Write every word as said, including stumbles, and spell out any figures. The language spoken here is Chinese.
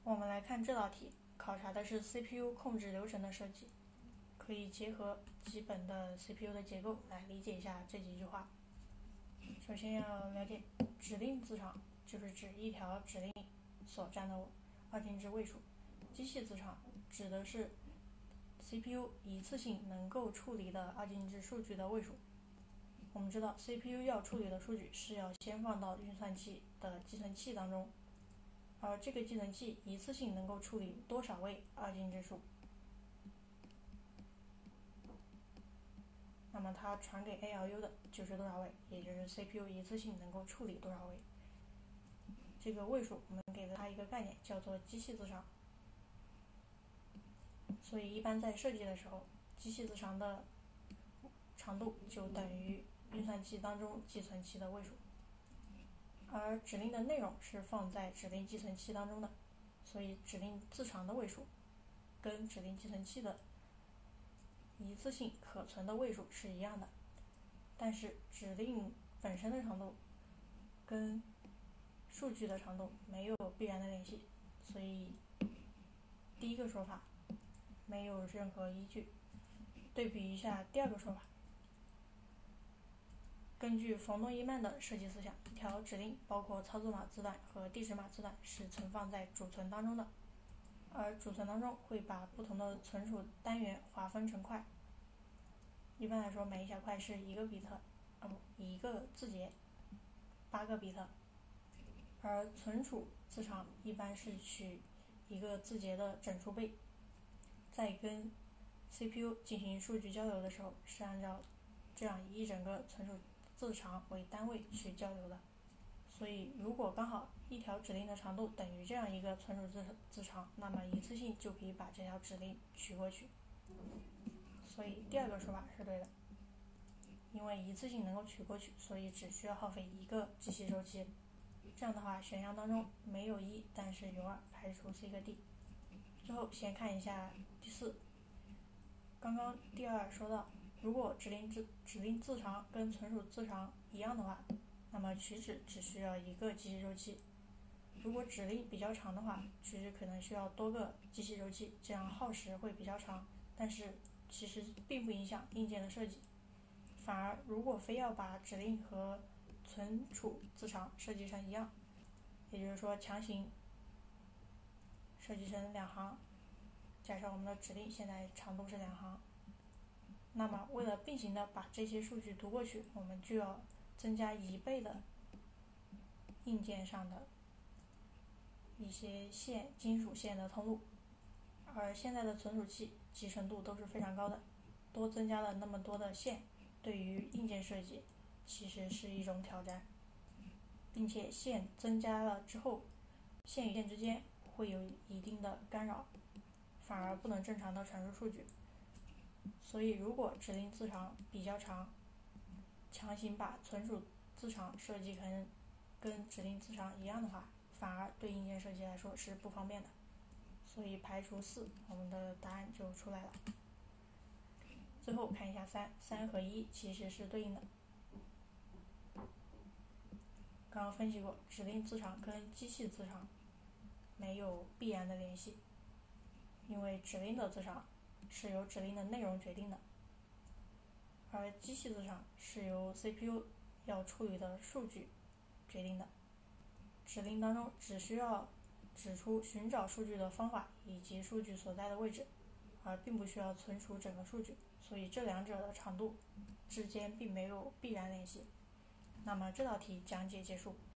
我们来看这道题，考察的是 C P U 控制流程的设计，可以结合基本的 C P U 的结构来理解一下这几句话。首先要了解，指令字长就是指一条指令所占的二进制位数，机器字长指的是 C P U 一次性能够处理的二进制数据的位数。我们知道 C P U 要处理的数据是要先放到运算器的计算器当中，而这个计算器一次性能够处理多少位二进制数，那么它传给 A L U 的就是多少位，也就是 C P U 一次性能够处理多少位。这个位数我们给了它一个概念，叫做机器字长。所以一般在设计的时候，机器字长的长度就等于运算器当中计算器的位数，而指令的内容是放在指令计算器当中的，所以指令字长的位数跟指令计算器的一次性可存的位数是一样的，但是指令本身的长度跟数据的长度没有必然的联系，所以第一个说法没有任何依据。对比一下第二个说法，根据冯诺依曼的设计思想，一条指令包括操作码字段和地址码字段是存放在主存当中的，而主存当中会把不同的存储单元划分成块，一般来说每一小块是一个比特，啊不，一个字节，八个比特，而存储字长一般是取一个字节的整数倍，在跟 C P U 进行数据交流的时候是按照这样一整个存储字长为单位去交流的。所以如果刚好一条指令的长度等于这样一个存储字字长，那么一次性就可以把这条指令取过去。所以第二个说法是对的，因为一次性能够取过去，所以只需要耗费一个机器周期。这样的话，选项当中没有一，但是有二，排除 C 和 D。最后先看一下第四，刚刚第二说到，如果指令字指令字长跟存储字长一样的话，那么取值只需要一个机器周期。如果指令比较长的话，取值可能需要多个机器周期，这样耗时会比较长，但是其实并不影响硬件的设计。反而如果非要把指令和存储字长设计成一样，也就是说强行设计成两行，假设我们的指令现在长度是两行，那么为了并行的把这些数据读过去，我们就要增加一倍的硬件上的一些线金属线的通路，而现在的存储器集成度都是非常高的，多增加了那么多的线，对于硬件设计其实是一种挑战，并且线增加了之后，线与线之间会有一定的干扰，反而不能正常的传输数据。所以如果指令字长比较长，强行把存储字长设计成跟指令字长一样的话，反而对硬件设计来说是不方便的。所以排除四，我们的答案就出来了。最后看一下三，三和一其实是对应的。刚刚分析过，指令字长跟机器字长没有必然的联系，因为指令的字长是由指令的内容决定的，而机器字长是由 C P U 要处理的数据决定的。指令当中只需要指出寻找数据的方法以及数据所在的位置，而并不需要存储整个数据，所以这两者的长度之间并没有必然联系。那么这道题讲解结束。